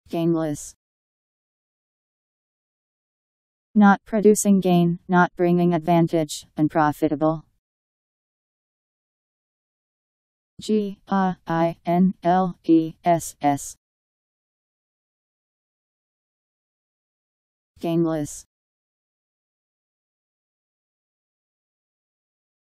Gainless. Not producing gain, not bringing advantage, unprofitable. Gainless. Gainless.